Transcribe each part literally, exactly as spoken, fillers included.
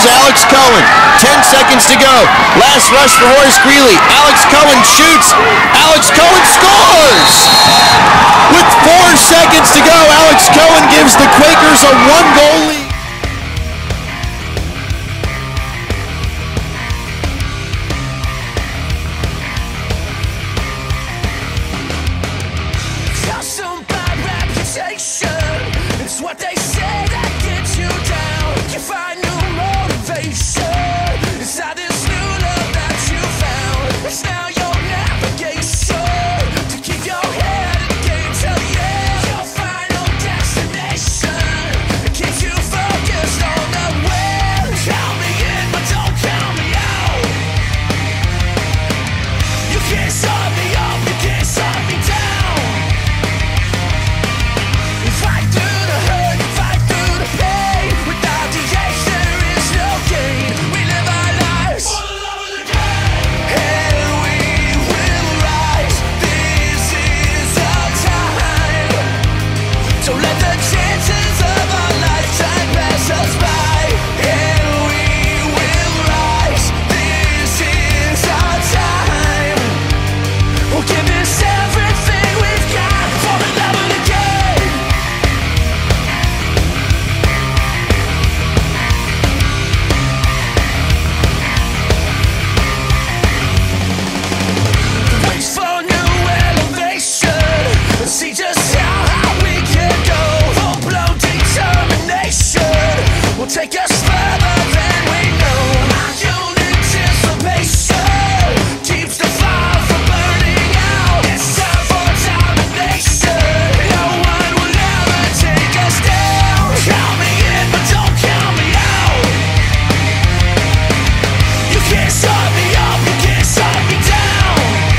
is Alex Cohen. Ten seconds to go. Last rush for Horace Greeley. Alex Cohen shoots. Alex Cohen scores! With four seconds to go, Alex Cohen gives the Quakers a one-goal lead. It's what they say that gets you down. You find new motivation inside this new love that you found. It's now your navigation to keep your head in the game till the end. Your final destination. It keeps you focused on the win. Count me in, but don't count me out. You can't shut me up, you can't shut me down. Fight through the hurt, fight through the pain. Without the ache, there is no gain. We live our lives for the love of the game, and we will rise. This is our time. Don't let the chances of our lifetime pass us by, and we will rise. This is our time. We'll give this everything we've got for the love of the game. For new elevation, see just how high we can go. Full-blown determination will take us further than we know. Your anticipation keeps the fire from burning out. It's time for domination. No one will ever take us down. Count me in, but don't count me out. You can't shut me up, you can't shut me down.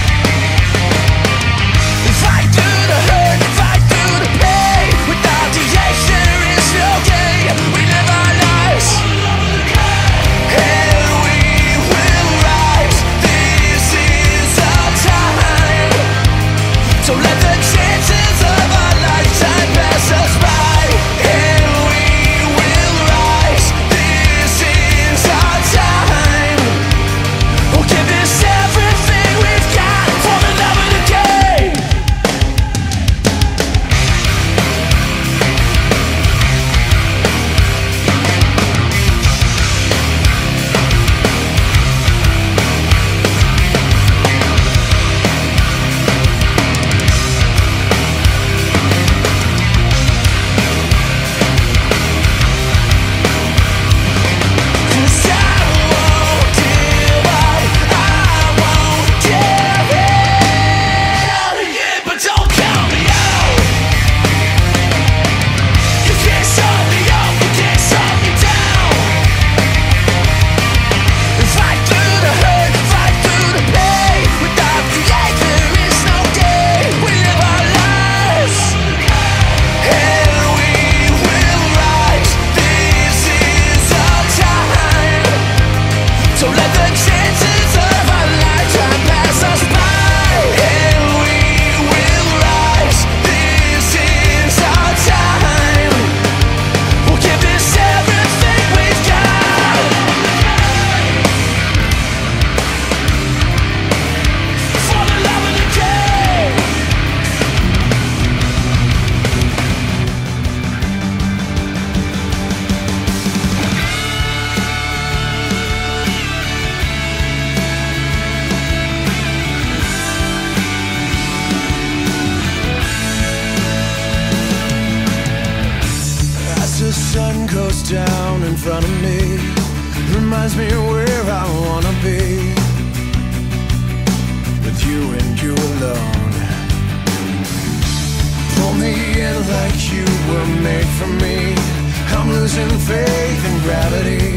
Fight through the hurt, fight through the pain. Without the ache, there is no gain. We live our lives for the love of the game, and we will rise. This is our time. Don't let the chances of our lifetime pass us by, and we will rise. This is our time. We'll give this everything we've got for the love of the game. Cause I won't give up, I won't give in. Count me in, but don't count me out. You can't shut me up, you can't shut me down. Fight through the hurt, fight through the pain. Without the ache, there is no gain. We live our lives, and we will rise. This is our time. Don't let the chances of our lifetime pass us by, and we will rise. This is our time. We'll give this everything we've got for the love of the game. As the sun goes down in front of me, reminds me where I wanna be, with you and you alone. Pull me in like you were made for me. I'm losing faith in gravity,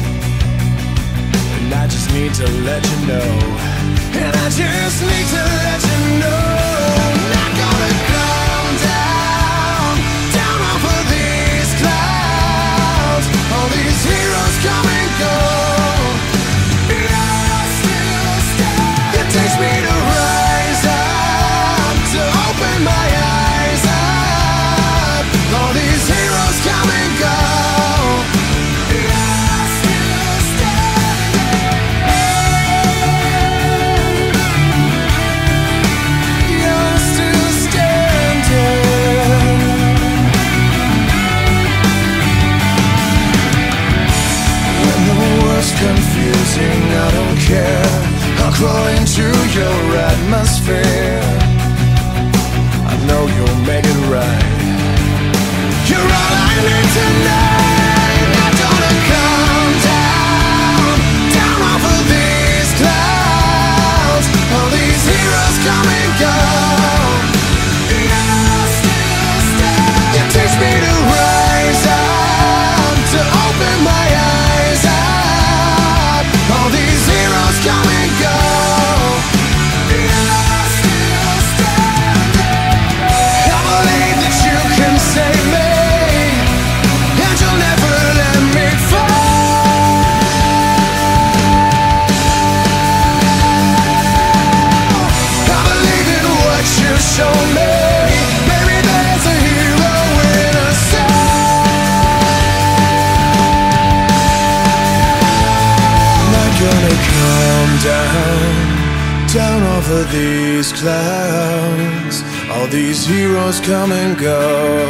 and I just need to let you know. And I just need to let you know. Not gonna come down, down off of these clouds. All these heroes come and go. You're still standing. It takes me to rise up, to open my eyes up. All these heroes come and go. You're still crawl into your atmosphere. I know you'll make it right. You're all I need tonight. I'm gonna come down, down off of these clouds. All these heroes come and go. You're still standing. You teach me to rise up, to open my eyes up. All these heroes come and go. You're still standing. I believe that you can save me. Show me, maybe there's a hero in us. I'm not gonna come down, down off of these clouds. All these heroes come and go.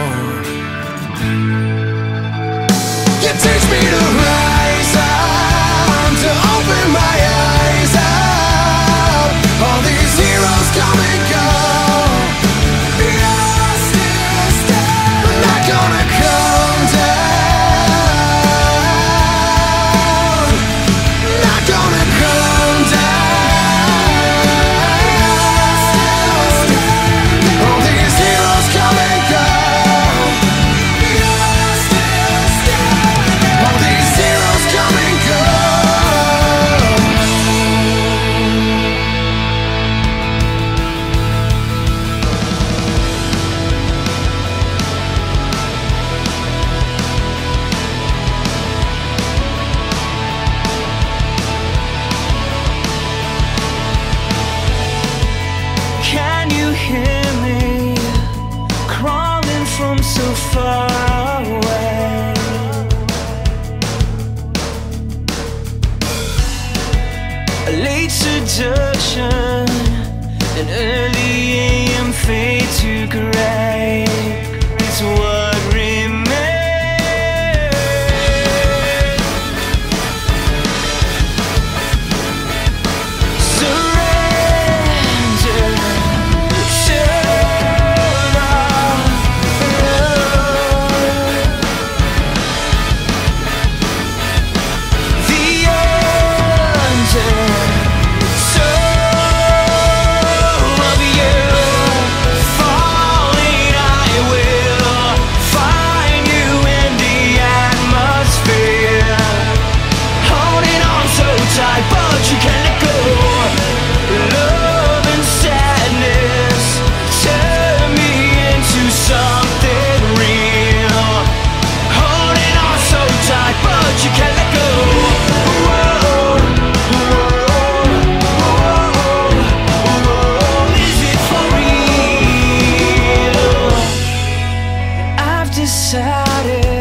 You teach me to rise up, to open my eyes up. All these heroes come and go. Hear me crawling from so far away. A late seduction, an early A M fade to gray. It's what remains. Decided